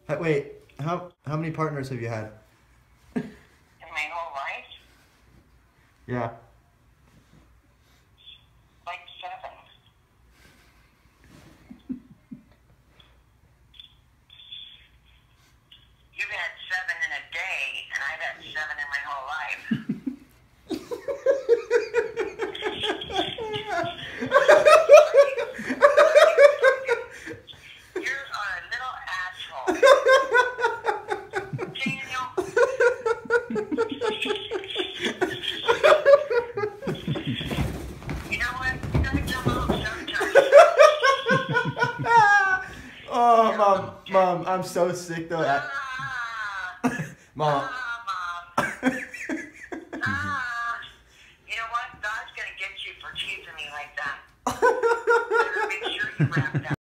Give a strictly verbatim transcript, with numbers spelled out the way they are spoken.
Uh, Wait, how how many partners have you had? In my whole life, Yeah. like seven. You've had seven in a day, and I've had seven in my whole life. You are a little asshole. Daniel. You know what? You gotta come out sometime. Oh, mom, mom, I'm so sick though. I- Ah, Mom. ah, Mom. Ah. You know what? God's gonna get you for teasing me like that. Better make sure you wrap it up.